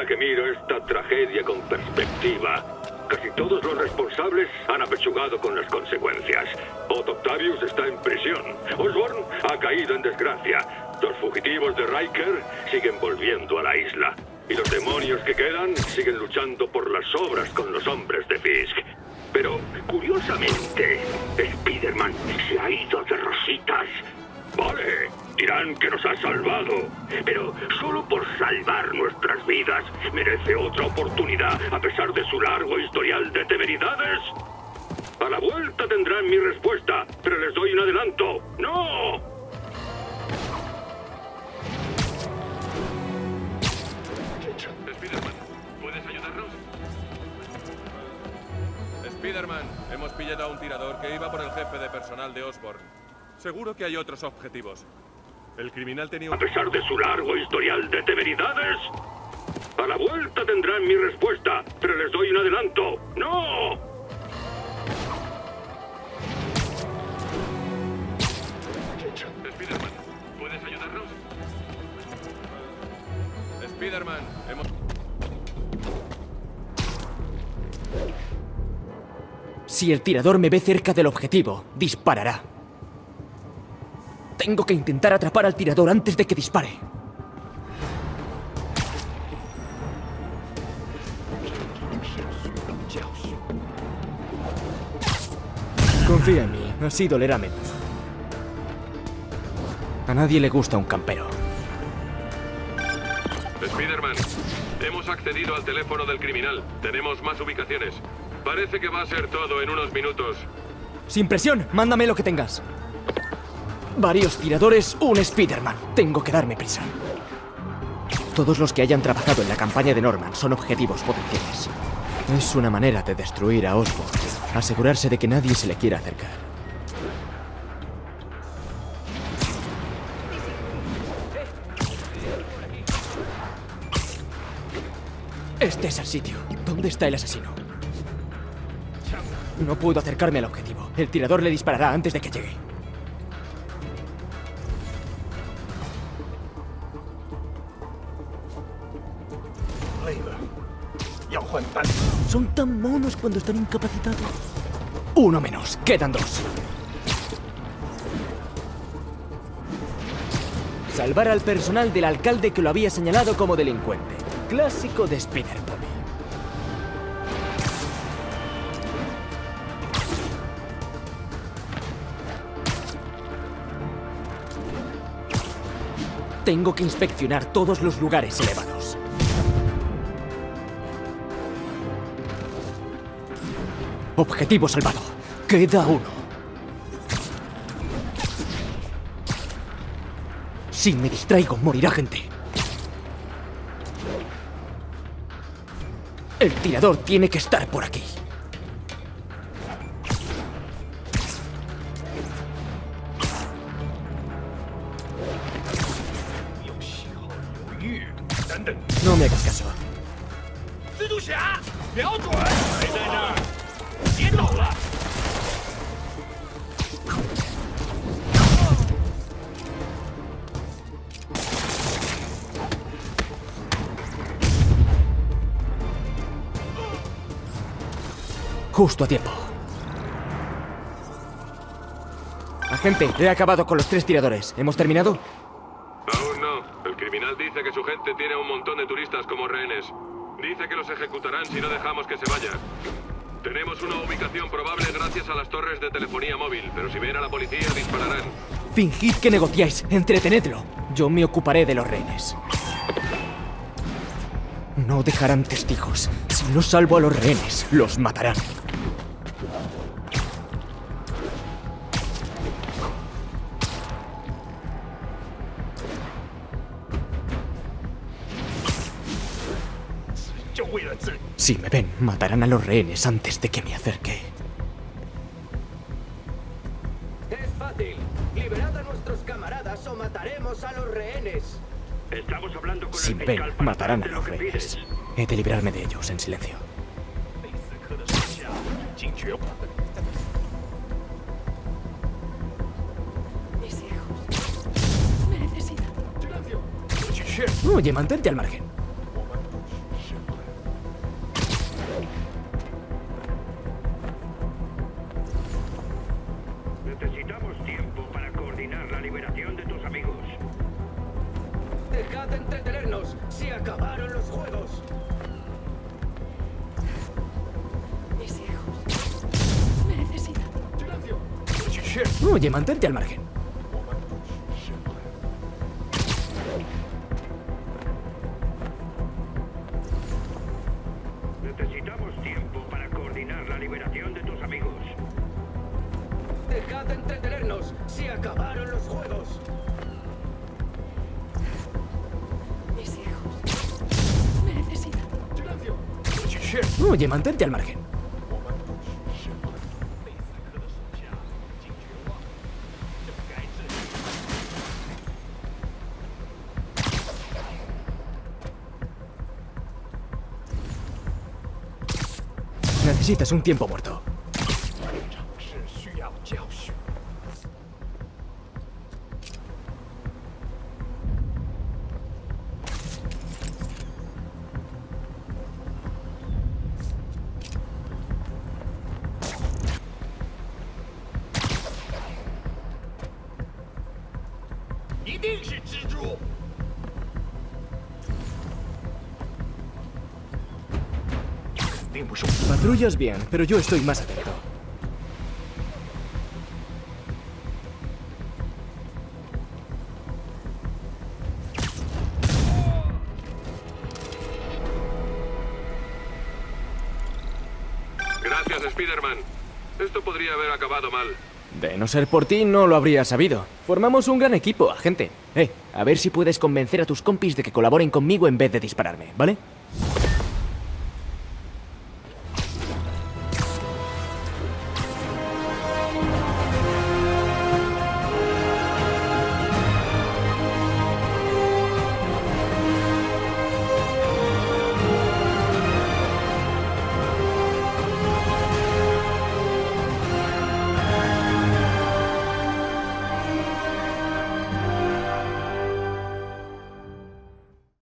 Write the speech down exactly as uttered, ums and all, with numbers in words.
que miro esta tragedia con perspectiva, casi todos los responsables han apechugado con las consecuencias. Otto Octavius está en prisión. Osborn ha caído en desgracia. Los fugitivos de Riker siguen volviendo a la isla. Y los demonios que quedan siguen luchando por las obras con los hombres de Fisk. Pero, curiosamente, Spider-Man se ha ido de rositas. Vale, dirán que nos ha salvado, pero solo por salvar nuestras vidas merece otra oportunidad a pesar de su largo historial de temeridades. A la vuelta tendrán mi respuesta, pero les doy un adelanto. ¡No! Spider-Man, ¿puedes ayudarnos? Spider-Man, hemos pillado a un tirador que iba por el jefe de personal de Osborn. Seguro que hay otros objetivos. El criminal tenía un... A pesar de su largo historial de temeridades, a la vuelta tendrán mi respuesta, pero les doy un adelanto. ¡No! Spider-Man, ¿puedes ayudarnos? Spider-Man, hemos... Si el tirador me ve cerca del objetivo, disparará. Tengo que intentar atrapar al tirador antes de que dispare. Confía en mí, así dolerá menos. A nadie le gusta un campero. Spider-Man, hemos accedido al teléfono del criminal. Tenemos más ubicaciones. Parece que va a ser todo en unos minutos. Sin presión, mándame lo que tengas. Varios tiradores, un Spider-Man. Tengo que darme prisa. Todos los que hayan trabajado en la campaña de Norman son objetivos potenciales. Es una manera de destruir a Osborn. Asegurarse de que nadie se le quiera acercar. Este es el sitio. ¿Dónde está el asesino? No puedo acercarme al objetivo. El tirador le disparará antes de que llegue. Son tan monos cuando están incapacitados. Uno menos. Quedan dos. Salvar al personal del alcalde que lo había señalado como delincuente. Clásico de Spider-Man. Tengo que inspeccionar todos los lugares elevados. Objetivo salvado. Queda uno. Si me distraigo, morirá gente. El tirador tiene que estar por aquí. No me hagas caso. Justo a tiempo. Agente, he acabado con los tres tiradores. ¿Hemos terminado? Aún no. El criminal dice que su gente tiene un montón de turistas como rehenes. Dice que los ejecutarán si no dejamos que se vayan. Tenemos una ubicación probable gracias a las torres de telefonía móvil, pero si ven a la policía dispararán. Fingid que negociáis. Entretenedlo. Yo me ocuparé de los rehenes. No dejarán testigos. Si no salvo a los rehenes, los matarán. Si me ven, matarán a los rehenes antes de que me acerque. Es fácil. Liberad a nuestros camaradas o mataremos a los rehenes. Estamos hablando con Si el me ven, fiscal para matarán a saber los lo que rehenes. pides. He de librarme de ellos en silencio. Mis hijos me necesitan. Oye, mantente al margen. entretenernos. Se acabaron los juegos. Mis hijos. Me necesitan. Oye, mantente al margen. Necesitamos tiempo para coordinar la liberación de tus amigos. Dejad de entretenernos. Se acabaron los juegos. Mis hijos. Me necesitan. Oye, mantente al margen. Necesitas un tiempo muerto. Patrullas bien, pero yo estoy más atento. Gracias, Spider-Man. Esto podría haber acabado mal. De no ser por ti, no lo habría sabido. Formamos un gran equipo, agente. Eh, a ver si puedes convencer a tus compis de que colaboren conmigo en vez de dispararme, ¿vale?